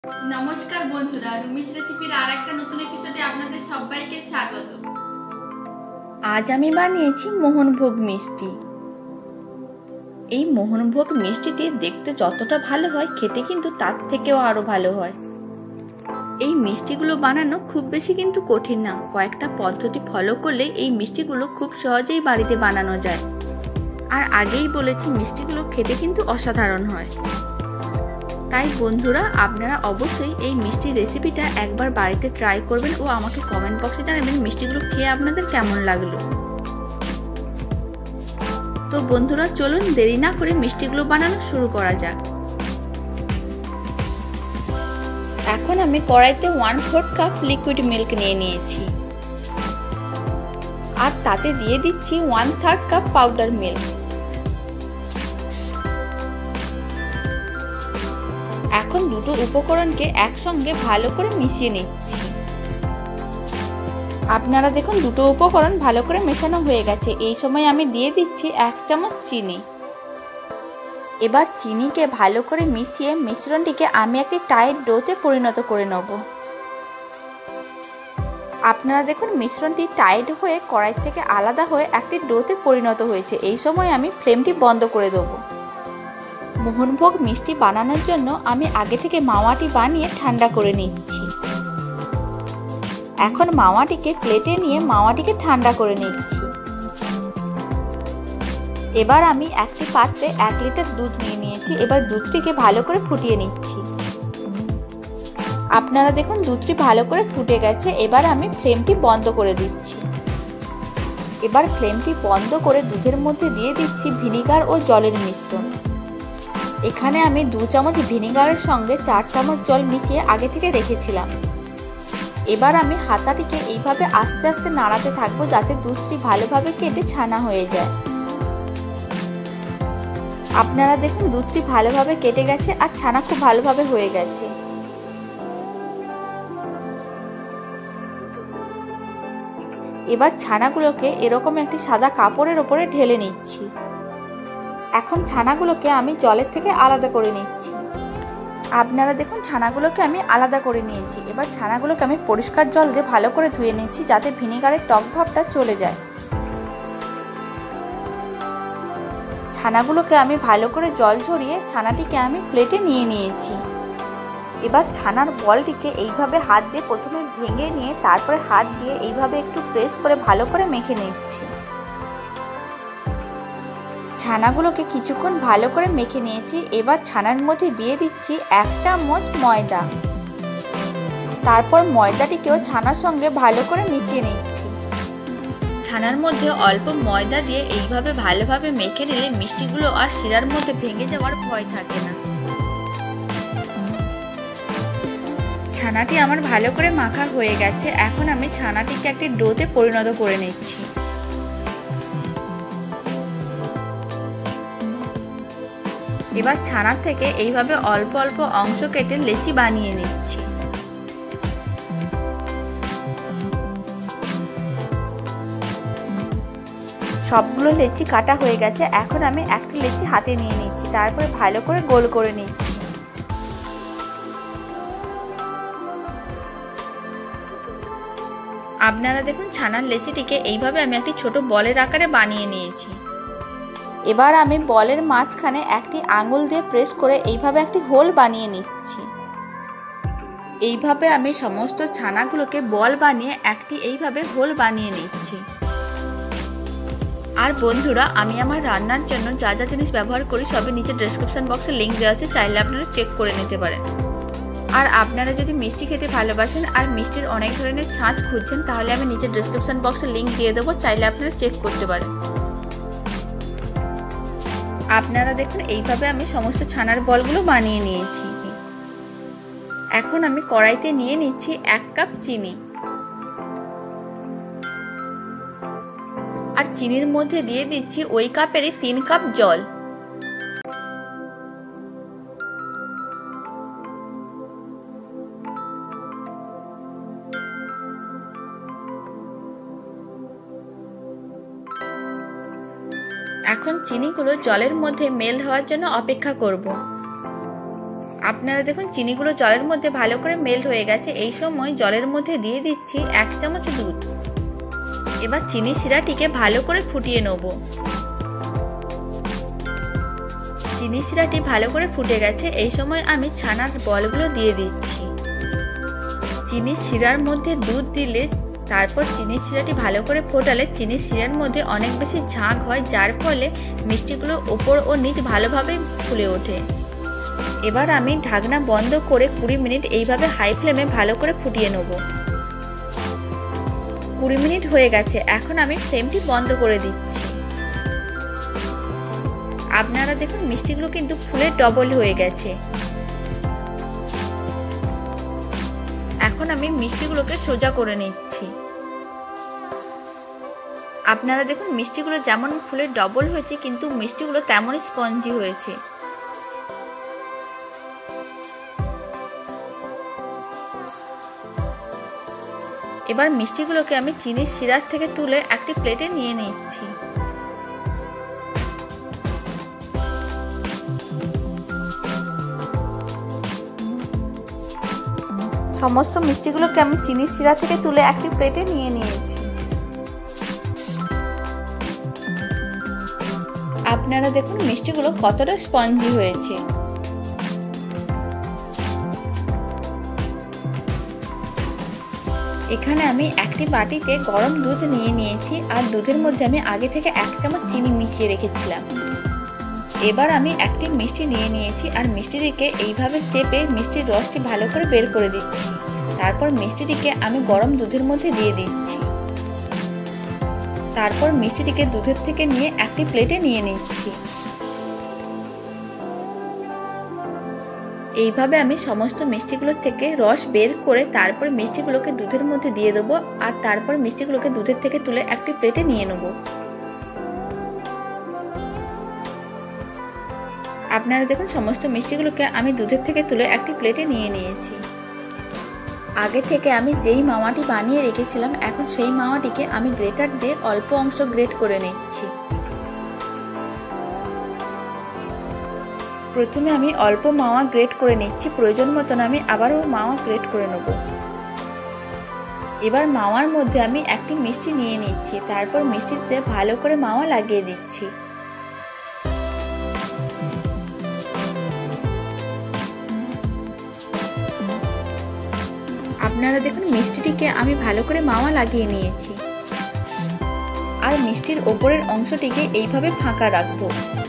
नमस्कार बंधुरा रुमिस रेसिपिर আর একটা নতুন এপিসোডে আপনাদের সবাইকে স্বাগত। আজ আমি বানিয়েছি মোহনভোগ মিষ্টি। এই মোহনভোগ মিষ্টিটি দেখতে যতটা ভালো হয় খেতে কিন্তু তার থেকেও আরো ভালো হয়। এই মিষ্টিগুলো বানানো খুব বেশি কিন্তু কঠিন না, কয়েকটা পদ্ধতি ফলো করলে এই মিষ্টিগুলো খুব সহজেই বাড়িতে বানানো যায়। আর আগেই বলেছি মিষ্টিগুলো খেতে কিন্তু অসাধারণ হয়। তাই বন্ধুরা আপনারা অবশ্যই এই মিষ্টির রেসিপিটা একবার বাড়িতে ট্রাই করবেন ও আমাকে কমেন্ট বক্সে জানাবেন মিষ্টিগুলো খেয়ে আপনাদের কেমন লাগলো। তো বন্ধুরা চলুন দেরি না করে মিষ্টিগুলো বানানো শুরু করা যাক। এখন আমি কড়াইতে 1/4 কাপ লিকুইড মিল্ক নিয়ে নিয়েছি আর তাতে দিয়ে দিচ্ছি 1/3 কাপ পাউডার মিল্ক। এখন দুটো উপকরণকে একসঙ্গে ভালো করে মিশিয়ে নিচ্ছি। আপনারা দেখুন দুটো উপকরণ ভালো করে মেশানো হয়ে গেছে। এই সময় আমি দিয়ে দিচ্ছি 1 চামচ চিনি। এবার চিনিকে ভালো করে মিশিয়ে মিশ্রণটিকে আমি একটি টাইট ডোতে পরিণত করে নেব। আপনারা দেখুন মিশ্রণটি টাইট হয়ে কড়াই থেকে আলাদা হয়ে একটি ডোতে পরিণত হয়েছে। এই সময় আমি ফ্লেমটি বন্ধ করে দেবো। মোহনভোগ মিষ্টি বানানোর জন্য আমি আগে থেকে মাওয়াটি বানিয়ে ঠান্ডা করে নিচ্ছি। এখন মাওয়াটিকে প্লেটে নিয়ে মাওয়াটিকে ঠান্ডা করে নিচ্ছি। এবার আমি একটি পাত্রে 1 লিটার দুধ নিয়ে নিয়েছি। এবার দুধটিকে ভালো করে ফুটিয়ে নিচ্ছি। আপনারা দেখুন দুধটি ভালো করে ফুটে গেছে। এবার আমি ফ্লেমটি বন্ধ করে দিচ্ছি। এবার ফ্লেমটি বন্ধ করে দুধের মধ্যে দিয়ে দিচ্ছি ভিনিগার ও জলের মিশ্রণ। এখানে আমি 2 চামচ ভিনিগারের সঙ্গে 4 চামচ জল মিশিয়ে আগে থেকে রেখেছিলাম। এবার আমি হাতাটিকে এইভাবে আস্তে আস্তে নাড়াতে থাকবো যাতে দুধটি ভালোভাবে কেটে ছানা হয়ে যায়। আপনারা দেখুন দুধটি ভালোভাবে কেটে গেছে আর ছানা খুব ভালোভাবে হয়ে গেছে। এবার ছানাগুলোকে এরকম একটি সাদা কাপড়ের ওপরে ঢেলে নিচ্ছি। এখন ছানাগুলোকে আমি জলের থেকে আলাদা করে নিচ্ছি। আপনারা দেখুন ছানাগুলোকে আমি আলাদা করে নিয়েছি। এবার ছানাগুলোকে আমি পরিষ্কার জল দিয়ে ভালো করে ধুয়ে নিচ্ছি যাতে ভিনেগারের টক ভাবটা চলে যায়। ছানাগুলোকে আমি ভালো করে জল ঝরিয়ে ছানাটিকে আমি প্লেটে নিয়ে নিয়েছি। এবার ছানার বলটিকে এইভাবে হাত দিয়ে প্রথমে ভেঙে নিয়ে তারপরে হাত দিয়ে এইভাবে একটু প্রেস করে ভালো করে মেখে নিচ্ছি। ছানাগুলোকে কিছুক্ষণ ভালো করে মেখে নিয়েছি। এবার ছানার মধ্যে দিয়ে দিচ্ছি 1 চামচ ময়দা। তারপর ময়দাটিকেও ছানার সঙ্গে ভালো করে মিশিয়ে নিচ্ছি। ছানার মধ্যে অল্প ময়দা দিয়ে এইভাবে ভালোভাবে মেখে নিলে মিষ্টিগুলো আর শিরার মধ্যে ভেঙে যাওয়ার ভয় থাকে না। ছানাটি আমার ভালো করে মাখা হয়ে গেছে। এখন আমি ছানাটিকে একটি ডোতে পরিণত করে নিচ্ছি। এবার ছানার থেকে এইভাবে অল্প অল্প অংশ কেটে লেচি বানিয়ে নিচ্ছি। সবগুলো লেচি কাটা হয়ে গেছে। এখন আমি একটা লেচি হাতে নিয়ে নিচ্ছি, তারপরে ভালো করে গোল করে নিচ্ছি। আপনারা দেখুন ছানার লেচিটিকে এইভাবে আমি একটি ছোট বলের আকারে বানিয়ে নিয়েছি। এবার আমি বলের মাঝখানে একটি আঙুল দিয়ে প্রেস করে এইভাবে একটি হোল বানিয়ে নিচ্ছি। এইভাবে আমি সমস্ত ছানাগুলোকে বল বানিয়ে একটি এইভাবে হোল বানিয়ে নিচ্ছি। আর বন্ধুরা আমি আমার রান্নার জন্য যা যা জিনিস ব্যবহার করি সবই নিচে ডেসক্রিপশন বক্সে লিঙ্ক দেওয়া আছে, চাইলে আপনারা চেক করে নিতে পারেন। আর আপনারা যদি মিষ্টি খেতে ভালোবাসেন আর মিষ্টির অনেক ধরনের ছাঁচ খুঁজছেন তাহলে আমি নিচে ডেসক্রিপশন বক্সে লিঙ্ক দিয়ে দেবো, চাইলে আপনারা চেক করতে পারেন। আপনারা দেখুন এইভাবে আমি সমস্ত ছানার বলগুলো বানিয়ে নিয়েছি। এখন আমি কড়াইতে নিয়ে নিচ্ছি 1 কাপ চিনি আর চিনির মধ্যে দিয়ে দিচ্ছি ওই কাপেরই 3 কাপ জল। এখন চিনিগুলো জলের মধ্যে মেল্ট হওয়ার জন্য অপেক্ষা করব। আপনারা দেখুন চিনিগুলো জলের মধ্যে ভালো করে মেল্ট হয়ে গেছে। এই সময় জলের মধ্যে দিয়ে দিচ্ছি 1 চামচ দুধ। এবার চিনি শিরাটিকে ভালো করে ফুটিয়ে নেব। চিনি শিরাটি ভালো করে ফুটে গেছে। এই সময় আমি ছানার বলগুলো দিয়ে দিচ্ছি। চিনি শিরার মধ্যে দুধ দিলে তারপর চিনি শিরাটি ভালো করে ফোটালে চিনি শিরার মধ্যে অনেক বেশি ঝাঁক হয়, যার ফলে মিষ্টিগুলো ওপর ও নিচ ভালোভাবে ফুলে ওঠে। এবার আমি ঢাকনা বন্ধ করে 20 মিনিট এইভাবে হাই ফ্লেমে ভালো করে ফুটিয়ে নেব। 20 মিনিট হয়ে গেছে। এখন আমি ফ্লেমটি বন্ধ করে দিচ্ছি। আপনারা দেখুন মিষ্টিগুলো কিন্তু ফুলে ডবল হয়ে গেছে। এখন আমি মিষ্টিগুলোকে সোজা করে নিচ্ছি। আপনারা দেখুন মিষ্টিগুলো যেমন ফুলে ডবল হয়েছে কিন্তু মিষ্টিগুলো তেমনই স্পঞ্জি হয়েছে। এবার মিষ্টিগুলোকে আমি চিনির শিরার থেকে তুলে একটি প্লেটে নিয়ে নিচ্ছি। সমস্ত মিষ্টিগুলোকে আমি চিনির শিরা থেকে তুলে একটি প্লেটে নিয়ে নিয়েছি। আপনারা দেখুন মিষ্টিগুলো কতটা স্পঞ্জি হয়েছে। এখানে আমি একটি বাটিতে গরম দুধ নিয়ে নিয়েছি আর দুধের মধ্যে আমি আগে থেকে 1 চামচ চিনি মিশিয়ে রেখেছিলাম। এবার আমি একটি মিষ্টি নিয়ে নিয়েছি আর মিষ্টিটিকে এইভাবে চেপে মিষ্টির রসটি ভালো করে বের করে দিচ্ছি। তারপর মিষ্টিটিকে আমি গরম দুধের মধ্যে দিয়ে দিচ্ছি। তারপর মিষ্টিটিকে দুধের থেকে নিয়ে একটি প্লেটে নিয়ে নিচ্ছি। এইভাবে আমি সমস্ত মিষ্টিগুলোর থেকে রস বের করে তারপর মিষ্টিগুলোকে দুধের মধ্যে দিয়ে দেবো আর তারপর মিষ্টিগুলোকে দুধের থেকে তুলে একটি প্লেটে নিয়ে নেব। আপনারা দেখুন সমস্ত মিষ্টিগুলোকে আমি দুধের থেকে তুলে একটি প্লেটে নিয়ে নিয়েছি। আগে থেকে আমি যেই মাওয়াটি বানিয়ে রেখেছিলাম এখন সেই মাওয়াটিকে আমি গ্রেটার দিয়ে অল্প অংশ গ্রেট করে নিচ্ছি। প্রথমে আমি অল্প মাওয়া গ্রেট করে নিচ্ছি, প্রয়োজন মতন আমি আবারও মাওয়া গ্রেট করে নেব। এবার মাওয়ার মধ্যে আমি একটি মিষ্টি নিয়ে নিচ্ছি, তারপর মিষ্টিতে ভালো করে মাওয়া লাগিয়ে দিচ্ছি। আপনারা দেখুন মিষ্টিটিকে আমি ভালো করে মাওয়া লাগিয়ে নিয়েছি আর মিষ্টির ওপরের অংশটিকে এইভাবে ফাঁকা রাখবো।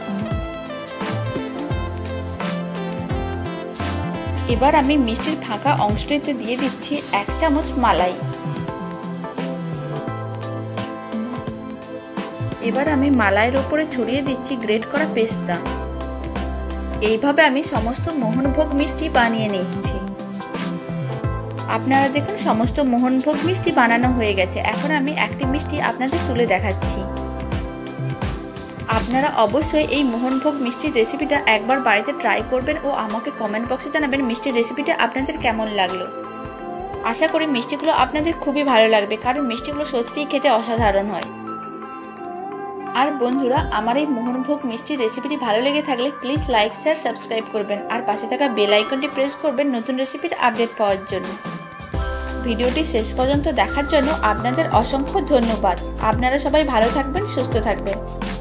এবার আমি মিষ্টির ফাঁকা অংশটিতে দিয়ে দিচ্ছি 1 চামচ মালাই। এবার আমি মালাইয়ের উপরে ছড়িয়ে দিচ্ছি গ্রেট করা পেস্তা। এইভাবে আমি সমস্ত মোহনভোগ মিষ্টি বানিয়ে নিচ্ছি। আপনারা দেখুন সমস্ত মোহনভোগ মিষ্টি বানানো হয়ে গেছে। এখন আমি একটি মিষ্টি আপনাদের তুলে দেখাচ্ছি। আপনারা অবশ্যই এই মোহনভোগ মিষ্টির রেসিপিটা একবার বাড়িতে ট্রাই করবেন ও আমাকে কমেন্ট বক্সে জানাবেন মিষ্টির রেসিপিটা আপনাদের কেমন লাগলো। আশা করি মিষ্টিগুলো আপনাদের খুবই ভালো লাগবে, কারণ মিষ্টিগুলো সত্যিই খেতে অসাধারণ হয়। আর বন্ধুরা, আমার এই মোহনভোগ মিষ্টির রেসিপিটি ভালো লেগে থাকলে প্লিজ লাইক শেয়ার সাবস্ক্রাইব করবেন আর পাশে থাকা বেল আইকনটি প্রেস করবেন নতুন রেসিপির আপডেট পাওয়ার জন্য। ভিডিওটি শেষ পর্যন্ত দেখার জন্য আপনাদের অসংখ্য ধন্যবাদ। আপনারা সবাই ভালো থাকবেন, সুস্থ থাকবেন।